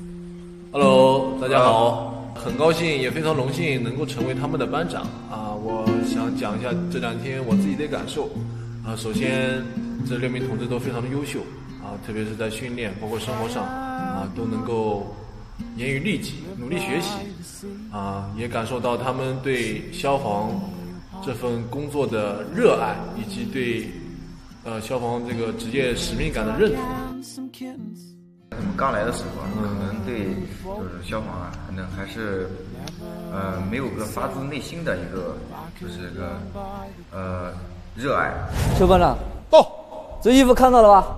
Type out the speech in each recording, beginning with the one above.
Hello， 大家好，很高兴也非常荣幸能够成为他们的班长啊！我想讲一下这2天我自己的感受啊。首先，这6名同志都非常的优秀啊，特别是在训练包括生活上啊，都能够严于律己，努力学习啊，也感受到他们对消防这份工作的热爱，以及对消防这个职业使命感的认同。 他们刚来的时候，可能对就是消防啊，可能还是没有个发自内心的一个就是个热爱。 邱班长，到，这衣服看到了吧？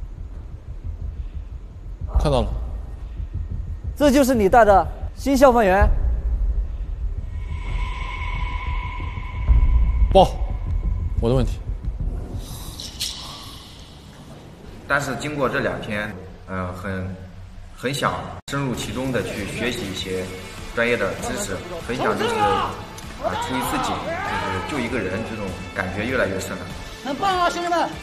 看到了。 这就是你带的新消防员。 报，我的问题。 但是经过这2天，很想深入其中的去学习一些专业的知识，很想就是出一次警，就是救一个人，这种感觉越来越深了。 很棒啊，兄弟们！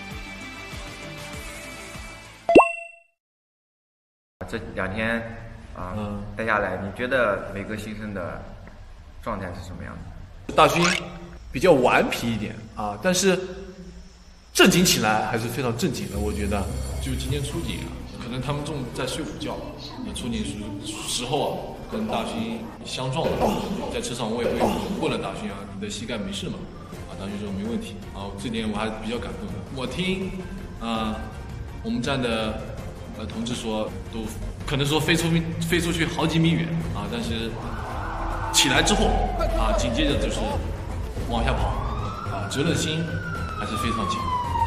这2天待下来，你觉得每个新生的状态是什么样的？ 大勋比较顽皮一点啊，但是正经起来还是非常正经的。我觉得，就今天出警啊，可能他们正在睡午觉，出警时候啊，跟大勋相撞了。在车上我也会问了大勋啊，你的膝盖没事吗？啊，大勋说没问题。啊，这点我还比较感动的。我听我们站的同志说，都可能说飞出去好几米远啊，但是起来之后啊，紧接着就是往下跑啊，责任心还是非常强。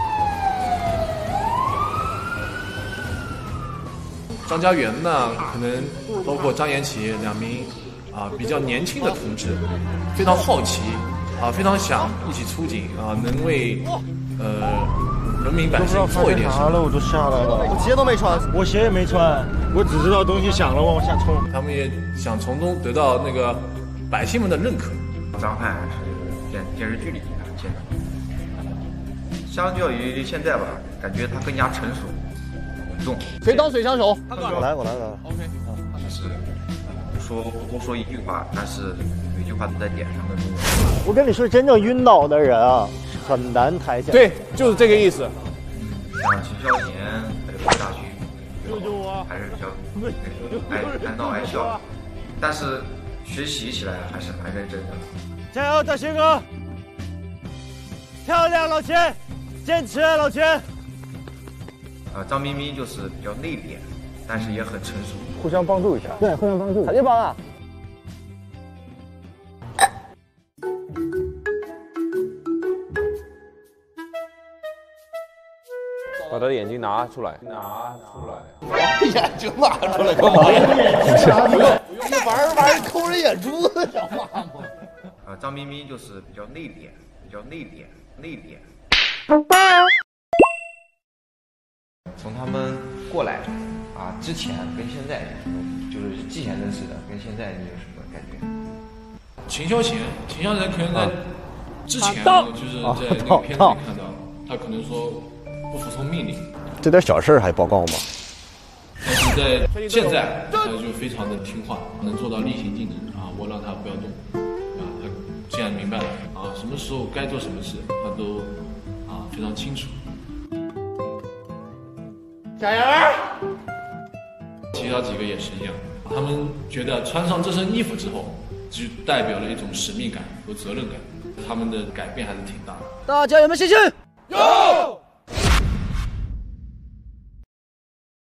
张家源呢，可能包括张延奇2名比较年轻的同志，非常好奇非常想一起出警能为人民百姓做一点什么。 我都下来了，我鞋都没穿，我鞋也没穿，我只知道东西响了往下冲。 他们也想从中得到那个百姓们的认可。 张翰是电视剧里出现的，相较于现在吧，感觉他更加成熟。 谁当水枪手？ 我来。 OK。 就是不多说一句话，但是每句话都在点上的那种。 我跟你说，真正晕倒的人啊，很难抬起来。 对，就是这个意思。 像秦霄贤还有大勋，还是比较爱闹爱笑，但是学习起来还是蛮认真的。 加油，大勋哥！漂亮，老钱！坚持，老钱！ 张彬彬就是比较内敛，但是也很成熟， 互相帮助一下。对，互相帮助。 肯定帮啊！ 把他的眼睛拿出来， 眼睛拿出来干嘛？不用，这玩意儿抠人眼珠子，讲话吗？ 张彬彬就是比较内敛， 从他们过来之前跟现在，就是之前认识的跟现在你有什么感觉？ 秦霄贤可能在之前就是在那个片子里看到，他可能说不服从命令， 这点小事还报告吗？ 但是在现在他就非常的听话，能做到厉行禁止我让他不要动他现在明白了什么时候该做什么事，他都非常清楚。 加油！ 其他几个也是一样，他们觉得穿上这身衣服之后，就代表了一种使命感和责任感，他们的改变还是挺大的。 大家有没有信心？ 有。